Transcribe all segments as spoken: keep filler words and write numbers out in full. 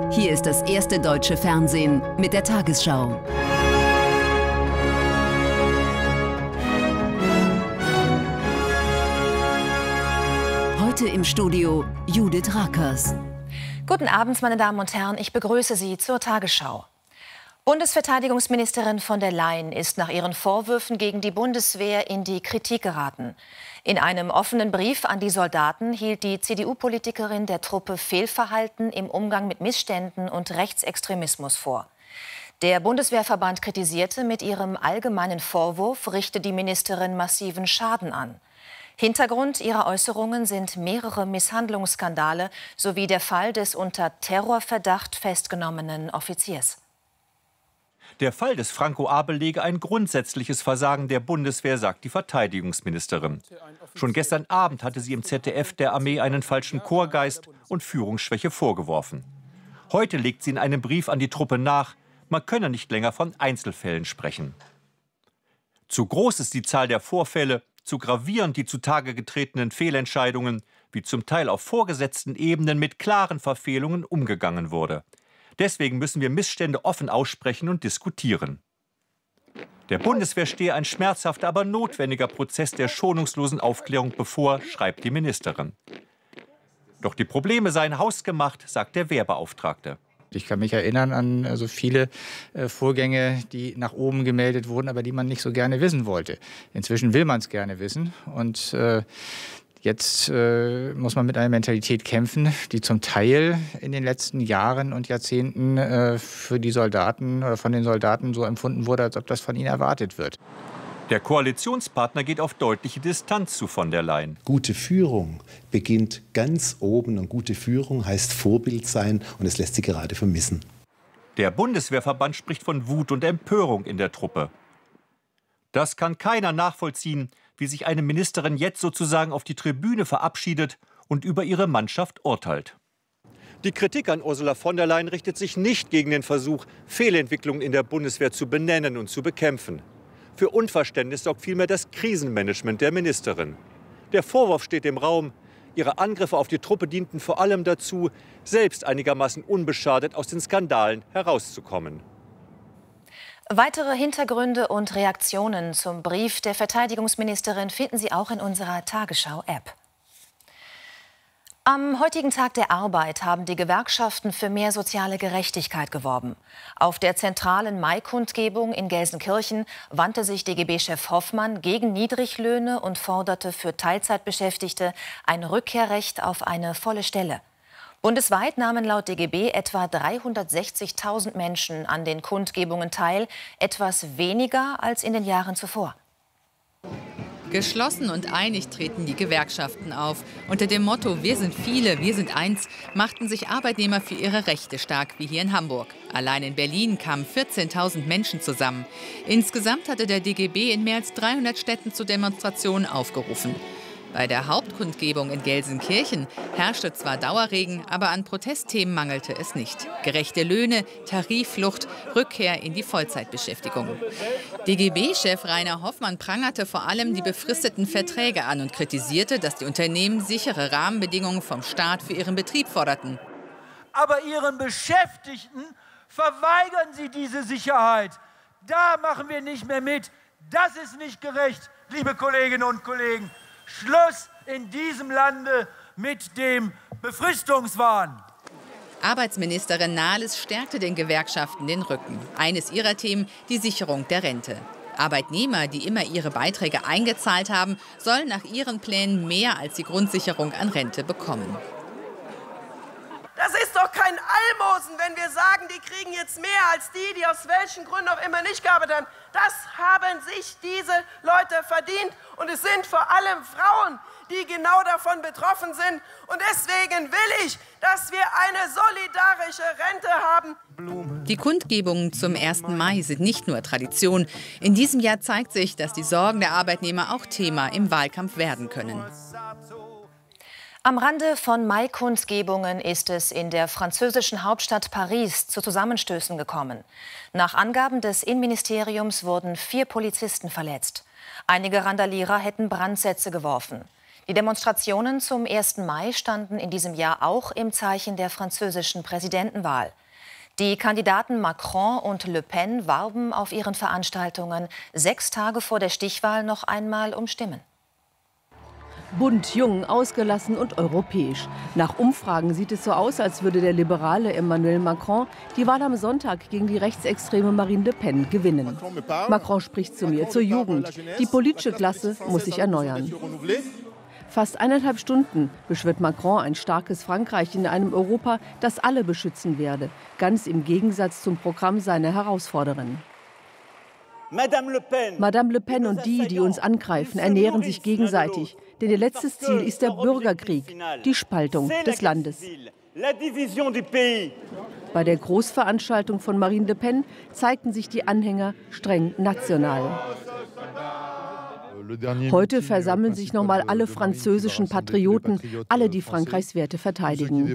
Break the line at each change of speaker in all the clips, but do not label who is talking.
Hier ist das erste deutsche Fernsehen mit der Tagesschau. Heute im Studio Judith Rakers.
Guten Abend, meine Damen und Herren. Ich begrüße Sie zur Tagesschau. Bundesverteidigungsministerin von der Leyen ist nach ihren Vorwürfen gegen die Bundeswehr in die Kritik geraten. In einem offenen Brief an die Soldaten hielt die C D U-Politikerin der Truppe Fehlverhalten im Umgang mit Missständen und Rechtsextremismus vor. Der Bundeswehrverband kritisierte, mit ihrem allgemeinen Vorwurf richte die Ministerin massiven Schaden an. Hintergrund ihrer Äußerungen sind mehrere Misshandlungsskandale sowie der Fall des unter Terrorverdacht festgenommenen Offiziers.
Der Fall des Franco A. belege ein grundsätzliches Versagen der Bundeswehr, sagt die Verteidigungsministerin. Schon gestern Abend hatte sie im Z D F der Armee einen falschen Chorgeist und Führungsschwäche vorgeworfen. Heute legt sie in einem Brief an die Truppe nach, man könne nicht länger von Einzelfällen sprechen. Zu groß ist die Zahl der Vorfälle, zu gravierend die zutage getretenen Fehlentscheidungen, wie zum Teil auf vorgesetzten Ebenen mit klaren Verfehlungen umgegangen wurde. Deswegen müssen wir Missstände offen aussprechen und diskutieren. Der Bundeswehr stehe ein schmerzhafter, aber notwendiger Prozess der schonungslosen Aufklärung bevor, schreibt die Ministerin. Doch die Probleme seien hausgemacht, sagt der Wehrbeauftragte.
Ich kann mich erinnern an also viele äh, Vorgänge, die nach oben gemeldet wurden, aber die man nicht so gerne wissen wollte. Inzwischen will man es gerne wissen und äh, Jetzt äh, muss man mit einer Mentalität kämpfen, die zum Teil in den letzten Jahren und Jahrzehnten äh, für die Soldaten oder von den Soldaten so empfunden wurde, als ob das von ihnen erwartet wird.
Der Koalitionspartner geht auf deutliche Distanz zu von der Leyen.
Gute Führung beginnt ganz oben und gute Führung heißt Vorbild sein und es lässt sie gerade vermissen.
Der Bundeswehrverband spricht von Wut und Empörung in der Truppe. Das kann keiner nachvollziehen, wie sich eine Ministerin jetzt sozusagen auf die Tribüne verabschiedet und über ihre Mannschaft urteilt. Die Kritik an Ursula von der Leyen richtet sich nicht gegen den Versuch, Fehlentwicklungen in der Bundeswehr zu benennen und zu bekämpfen. Für Unverständnis sorgt vielmehr das Krisenmanagement der Ministerin. Der Vorwurf steht im Raum, ihre Angriffe auf die Truppe dienten vor allem dazu, selbst einigermaßen unbeschadet aus den Skandalen herauszukommen.
Weitere Hintergründe und Reaktionen zum Brief der Verteidigungsministerin finden Sie auch in unserer Tagesschau-App. Am heutigen Tag der Arbeit haben die Gewerkschaften für mehr soziale Gerechtigkeit geworben. Auf der zentralen Mai-Kundgebung in Gelsenkirchen wandte sich D G B-Chef Hoffmann gegen Niedriglöhne und forderte für Teilzeitbeschäftigte ein Rückkehrrecht auf eine volle Stelle. Bundesweit nahmen laut D G B etwa dreihundertsechzigtausend Menschen an den Kundgebungen teil, etwas weniger als in den Jahren zuvor.
Geschlossen und einig treten die Gewerkschaften auf. Unter dem Motto "Wir sind viele, wir sind eins" machten sich Arbeitnehmer für ihre Rechte stark, wie hier in Hamburg. Allein in Berlin kamen vierzehntausend Menschen zusammen. Insgesamt hatte der D G B in mehr als dreihundert Städten zu Demonstrationen aufgerufen. Bei der Hauptkundgebung in Gelsenkirchen herrschte zwar Dauerregen, aber an Protestthemen mangelte es nicht. Gerechte Löhne, Tarifflucht, Rückkehr in die Vollzeitbeschäftigung. D G B-Chef Rainer Hoffmann prangerte vor allem die befristeten Verträge an und kritisierte, dass die Unternehmen sichere Rahmenbedingungen vom Staat für ihren Betrieb forderten.
Aber ihren Beschäftigten verweigern sie diese Sicherheit. Da machen wir nicht mehr mit. Das ist nicht gerecht, liebe Kolleginnen und Kollegen. Schluss in diesem Lande mit dem Befristungswahn.
Arbeitsministerin Nahles stärkte den Gewerkschaften den Rücken. Eines ihrer Themen, die Sicherung der Rente. Arbeitnehmer, die immer ihre Beiträge eingezahlt haben, sollen nach ihren Plänen mehr als die Grundsicherung an Rente bekommen.
Das ist doch kein Almosen, wenn wir sagen, die kriegen jetzt mehr als die, die aus welchen Gründen auch immer nicht gearbeitet haben. Das haben sich diese Leute verdient. Und es sind vor allem Frauen, die genau davon betroffen sind. Und deswegen will ich, dass wir eine solidarische Rente haben.
Die Kundgebungen zum ersten Mai sind nicht nur Tradition. In diesem Jahr zeigt sich, dass die Sorgen der Arbeitnehmer auch Thema im Wahlkampf werden können.
Am Rande von Mai-Kundgebungen ist es in der französischen Hauptstadt Paris zu Zusammenstößen gekommen. Nach Angaben des Innenministeriums wurden vier Polizisten verletzt. Einige Randalierer hätten Brandsätze geworfen. Die Demonstrationen zum ersten Mai standen in diesem Jahr auch im Zeichen der französischen Präsidentenwahl. Die Kandidaten Macron und Le Pen warben auf ihren Veranstaltungen sechs Tage vor der Stichwahl noch einmal um Stimmen.
Bunt, jung, ausgelassen und europäisch. Nach Umfragen sieht es so aus, als würde der liberale Emmanuel Macron die Wahl am Sonntag gegen die rechtsextreme Marine Le Pen gewinnen. Macron spricht zu mir, zur Jugend. Die politische Klasse muss sich erneuern. Fast eineinhalb Stunden beschwört Macron ein starkes Frankreich in einem Europa, das alle beschützen werde. Ganz im Gegensatz zum Programm seiner Herausforderin.
Madame Le Pen.
Madame Le Pen und die, die uns angreifen, ernähren sich gegenseitig. Denn ihr letztes Ziel ist der Bürgerkrieg, die Spaltung des Landes. Bei der Großveranstaltung von Marine Le Pen zeigten sich die Anhänger streng national. Heute versammeln sich nochmal alle französischen Patrioten, alle, die Frankreichs Werte verteidigen.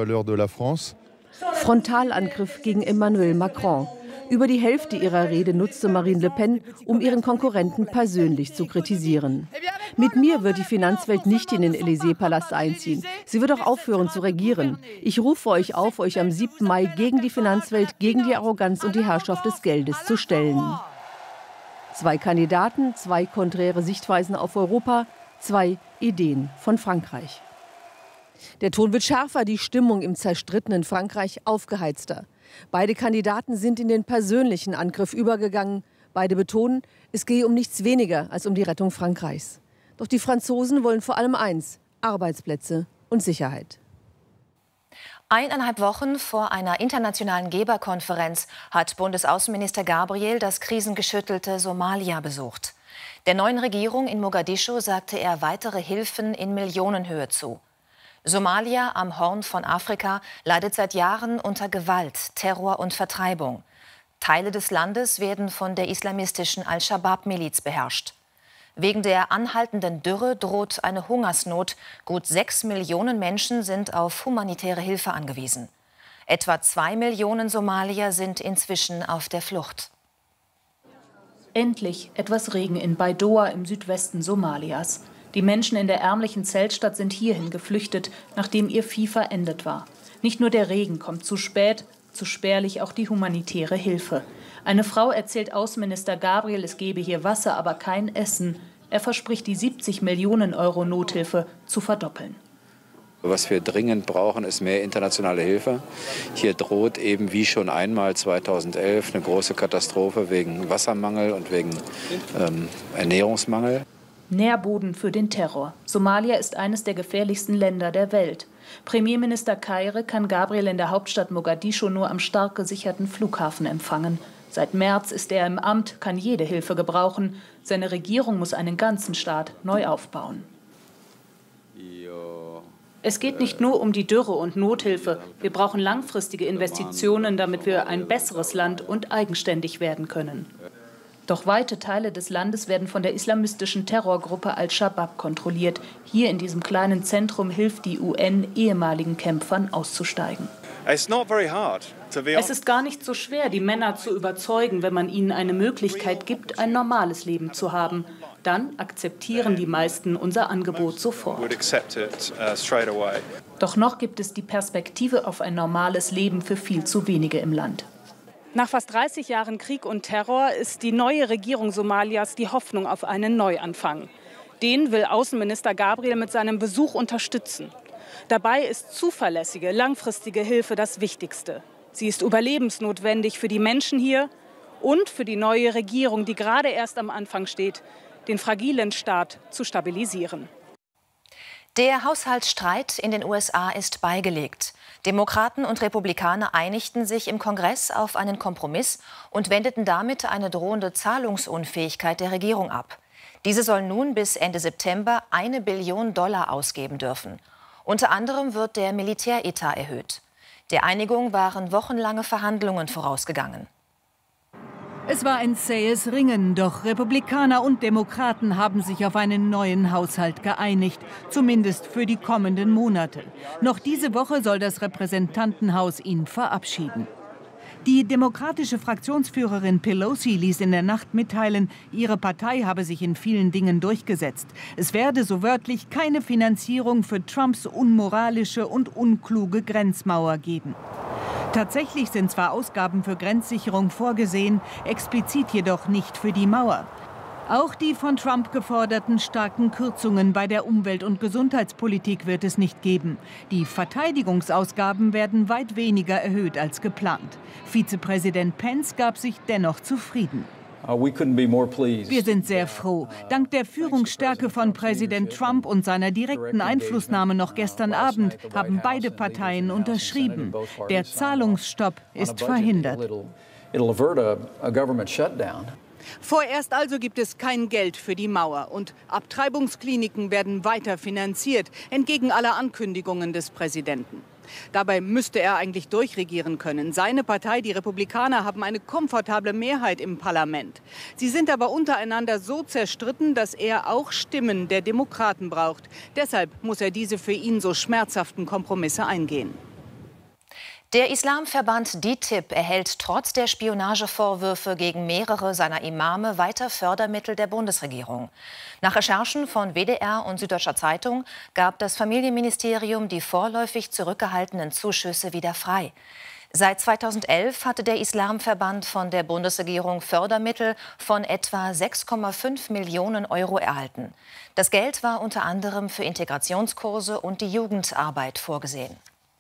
Frontalangriff gegen Emmanuel Macron. Über die Hälfte ihrer Rede nutzte Marine Le Pen, um ihren Konkurrenten persönlich zu kritisieren. Mit mir wird die Finanzwelt nicht in den Élysée-Palast einziehen. Sie wird auch aufhören zu regieren. Ich rufe euch auf, euch am siebten Mai gegen die Finanzwelt, gegen die Arroganz und die Herrschaft des Geldes zu stellen. Zwei Kandidaten, zwei konträre Sichtweisen auf Europa, zwei Ideen von Frankreich. Der Ton wird schärfer, die Stimmung im zerstrittenen Frankreich aufgeheizter. Beide Kandidaten sind in den persönlichen Angriff übergegangen. Beide betonen, es gehe um nichts weniger als um die Rettung Frankreichs. Doch die Franzosen wollen vor allem eins: Arbeitsplätze und Sicherheit.
Eineinhalb Wochen vor einer internationalen Geberkonferenz hat Bundesaußenminister Gabriel das krisengeschüttelte Somalia besucht. Der neuen Regierung in Mogadischu sagte er weitere Hilfen in Millionenhöhe zu. Somalia am Horn von Afrika leidet seit Jahren unter Gewalt, Terror und Vertreibung. Teile des Landes werden von der islamistischen Al-Shabaab-Miliz beherrscht. Wegen der anhaltenden Dürre droht eine Hungersnot. Gut sechs Millionen Menschen sind auf humanitäre Hilfe angewiesen. Etwa zwei Millionen Somalier sind inzwischen auf der Flucht.
Endlich etwas Regen in Baidoa im Südwesten Somalias. Die Menschen in der ärmlichen Zeltstadt sind hierhin geflüchtet, nachdem ihr Vieh verendet war. Nicht nur der Regen kommt zu spät, zu spärlich auch die humanitäre Hilfe. Eine Frau erzählt Außenminister Gabriel, es gebe hier Wasser, aber kein Essen. Er verspricht, die siebzig Millionen Euro Nothilfe zu verdoppeln.
Was wir dringend brauchen, ist mehr internationale Hilfe. Hier droht eben wie schon einmal zweitausendelf eine große Katastrophe wegen Wassermangel und wegen ähm, Ernährungsmangel.
Nährboden für den Terror. Somalia ist eines der gefährlichsten Länder der Welt. Premierminister Kaire kann Gabriel in der Hauptstadt Mogadischu nur am stark gesicherten Flughafen empfangen. Seit März ist er im Amt, kann jede Hilfe gebrauchen. Seine Regierung muss einen ganzen Staat neu aufbauen. Es geht nicht nur um die Dürre und Nothilfe. Wir brauchen langfristige Investitionen, damit wir ein besseres Land und eigenständig werden können. Doch weite Teile des Landes werden von der islamistischen Terrorgruppe Al-Shabaab kontrolliert. Hier in diesem kleinen Zentrum hilft die U N, ehemaligen Kämpfern auszusteigen. Es ist gar nicht so schwer, die Männer zu überzeugen, wenn man ihnen eine Möglichkeit gibt, ein normales Leben zu haben. Dann akzeptieren die meisten unser Angebot sofort. Doch noch gibt es die Perspektive auf ein normales Leben für viel zu wenige im Land.
Nach fast dreißig Jahren Krieg und Terror ist die neue Regierung Somalias die Hoffnung auf einen Neuanfang. Den will Außenminister Gabriel mit seinem Besuch unterstützen. Dabei ist zuverlässige, langfristige Hilfe das Wichtigste. Sie ist überlebensnotwendig für die Menschen hier und für die neue Regierung, die gerade erst am Anfang steht, den fragilen Staat zu stabilisieren.
Der Haushaltsstreit in den U S A ist beigelegt. Demokraten und Republikaner einigten sich im Kongress auf einen Kompromiss und wendeten damit eine drohende Zahlungsunfähigkeit der Regierung ab. Diese soll nun bis Ende September eine Billion Dollar ausgeben dürfen. Unter anderem wird der Militäretat erhöht. Der Einigung waren wochenlange Verhandlungen vorausgegangen.
Es war ein zähes Ringen, doch Republikaner und Demokraten haben sich auf einen neuen Haushalt geeinigt, zumindest für die kommenden Monate. Noch diese Woche soll das Repräsentantenhaus ihn verabschieden. Die demokratische Fraktionsführerin Pelosi ließ in der Nacht mitteilen, ihre Partei habe sich in vielen Dingen durchgesetzt. Es werde so wörtlich keine Finanzierung für Trumps unmoralische und unkluge Grenzmauer geben. Tatsächlich sind zwar Ausgaben für Grenzsicherung vorgesehen, explizit jedoch nicht für die Mauer. Auch die von Trump geforderten starken Kürzungen bei der Umwelt- und Gesundheitspolitik wird es nicht geben. Die Verteidigungsausgaben werden weit weniger erhöht als geplant. Vizepräsident Pence gab sich dennoch zufrieden. Wir sind sehr froh. Dank der Führungsstärke von Präsident Trump und seiner direkten Einflussnahme noch gestern Abend haben beide Parteien unterschrieben. Der Zahlungsstopp ist verhindert. Vorerst also gibt es kein Geld für die Mauer und Abtreibungskliniken werden weiter finanziert, entgegen aller Ankündigungen des Präsidenten. Dabei müsste er eigentlich durchregieren können. Seine Partei, die Republikaner, haben eine komfortable Mehrheit im Parlament. Sie sind aber untereinander so zerstritten, dass er auch Stimmen der Demokraten braucht. Deshalb muss er diese für ihn so schmerzhaften Kompromisse eingehen.
Der Islamverband D I T I B erhält trotz der Spionagevorwürfe gegen mehrere seiner Imame weiter Fördermittel der Bundesregierung. Nach Recherchen von W D R und Süddeutscher Zeitung gab das Familienministerium die vorläufig zurückgehaltenen Zuschüsse wieder frei. Seit zweitausendelf hatte der Islamverband von der Bundesregierung Fördermittel von etwa sechs Komma fünf Millionen Euro erhalten. Das Geld war unter anderem für Integrationskurse und die Jugendarbeit vorgesehen.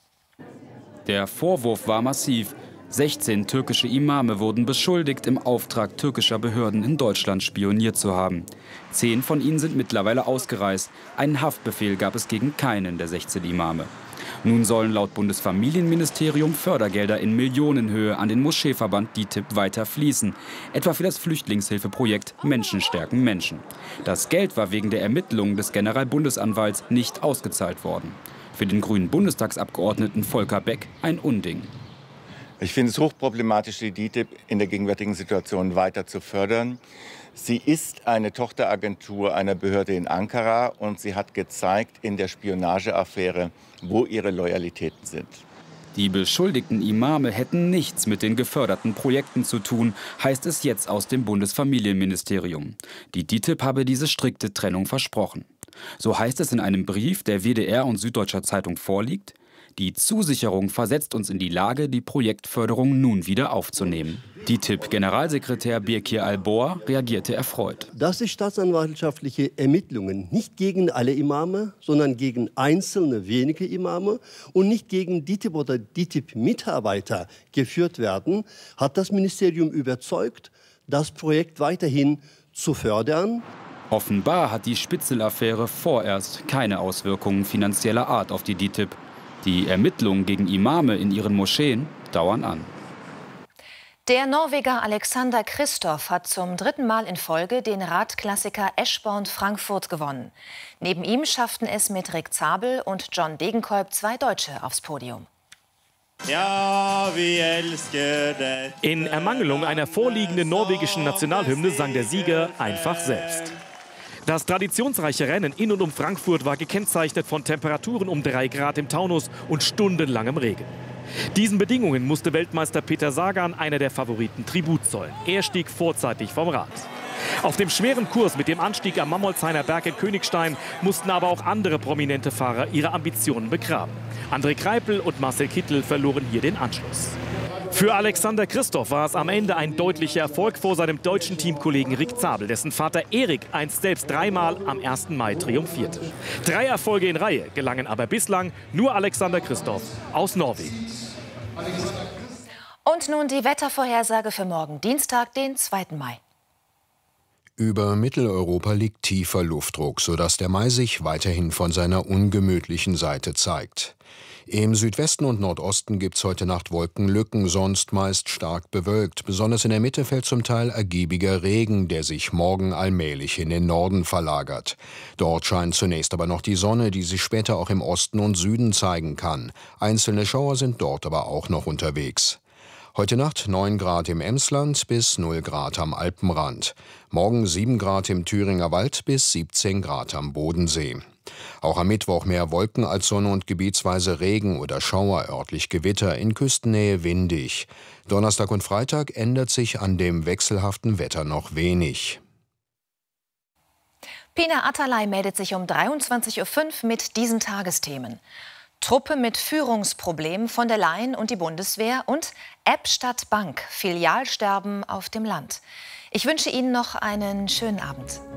Der Vorwurf war massiv. sechzehn türkische Imame wurden beschuldigt, im Auftrag türkischer Behörden in Deutschland spioniert zu haben. Zehn von ihnen sind mittlerweile ausgereist. Einen Haftbefehl gab es gegen keinen der sechzehn Imame. Nun sollen laut Bundesfamilienministerium Fördergelder in Millionenhöhe an den Moscheeverband D I T I B weiter fließen. Etwa für das Flüchtlingshilfeprojekt Menschen stärken Menschen. Das Geld war wegen der Ermittlungen des Generalbundesanwalts nicht ausgezahlt worden. Für den grünen Bundestagsabgeordneten Volker Beck ein Unding.
Ich finde es hochproblematisch, die D I T I B in der gegenwärtigen Situation weiter zu fördern. Sie ist eine Tochteragentur einer Behörde in Ankara und sie hat gezeigt in der Spionageaffäre, wo ihre Loyalitäten sind.
Die beschuldigten Imame hätten nichts mit den geförderten Projekten zu tun, heißt es jetzt aus dem Bundesfamilienministerium. Die D I T I B habe diese strikte Trennung versprochen. So heißt es in einem Brief, der W D R und Süddeutscher Zeitung vorliegt. Die Zusicherung versetzt uns in die Lage, die Projektförderung nun wieder aufzunehmen. D I T I B-Generalsekretär Birkir Al-Bor reagierte erfreut.
Dass die staatsanwaltschaftliche Ermittlungen nicht gegen alle Imame, sondern gegen einzelne wenige Imame und nicht gegen D I T I B oder D I T I B-Mitarbeiter geführt werden, hat das Ministerium überzeugt, das Projekt weiterhin zu fördern.
Offenbar hat die Spitzel-Affäre vorerst keine Auswirkungen finanzieller Art auf die D I T I B. Die Ermittlungen gegen Imame in ihren Moscheen dauern an.
Der Norweger Alexander Kristoff hat zum dritten Mal in Folge den Radklassiker Eschborn-Frankfurt gewonnen. Neben ihm schafften es mit Rick Zabel und John Degenkolb zwei Deutsche aufs Podium.
Ja, wir elsker det. In Ermangelung einer vorliegenden norwegischen Nationalhymne sang der Sieger einfach selbst. Das traditionsreiche Rennen in und um Frankfurt war gekennzeichnet von Temperaturen um drei Grad im Taunus und stundenlangem Regen. Diesen Bedingungen musste Weltmeister Peter Sagan, einer der Favoriten, Tribut zollen. Er stieg vorzeitig vom Rad. Auf dem schweren Kurs mit dem Anstieg am Mammolzheiner Berg in Königstein mussten aber auch andere prominente Fahrer ihre Ambitionen begraben. André Greipel und Marcel Kittel verloren hier den Anschluss. Für Alexander Kristoff war es am Ende ein deutlicher Erfolg vor seinem deutschen Teamkollegen Rick Zabel, dessen Vater Erik einst selbst dreimal am ersten Mai triumphierte. Drei Erfolge in Reihe gelangen aber bislang nur Alexander Kristoff aus Norwegen.
Und nun die Wettervorhersage für morgen, Dienstag, den zweiten Mai.
Über Mitteleuropa liegt tiefer Luftdruck, sodass der Mai sich weiterhin von seiner ungemütlichen Seite zeigt. Im Südwesten und Nordosten gibt es heute Nacht Wolkenlücken, sonst meist stark bewölkt. Besonders in der Mitte fällt zum Teil ergiebiger Regen, der sich morgen allmählich in den Norden verlagert. Dort scheint zunächst aber noch die Sonne, die sich später auch im Osten und Süden zeigen kann. Einzelne Schauer sind dort aber auch noch unterwegs. Heute Nacht neun Grad im Emsland bis null Grad am Alpenrand. Morgen sieben Grad im Thüringer Wald bis siebzehn Grad am Bodensee. Auch am Mittwoch mehr Wolken als Sonne und gebietsweise Regen oder Schauer, örtlich Gewitter, in Küstennähe windig. Donnerstag und Freitag ändert sich an dem wechselhaften Wetter noch wenig.
Pina Atalay meldet sich um dreiundzwanzig Uhr fünf mit diesen Tagesthemen. Truppe mit Führungsproblemen, von der Leyen und die Bundeswehr und App statt Bank, Filialsterben auf dem Land. Ich wünsche Ihnen noch einen schönen Abend.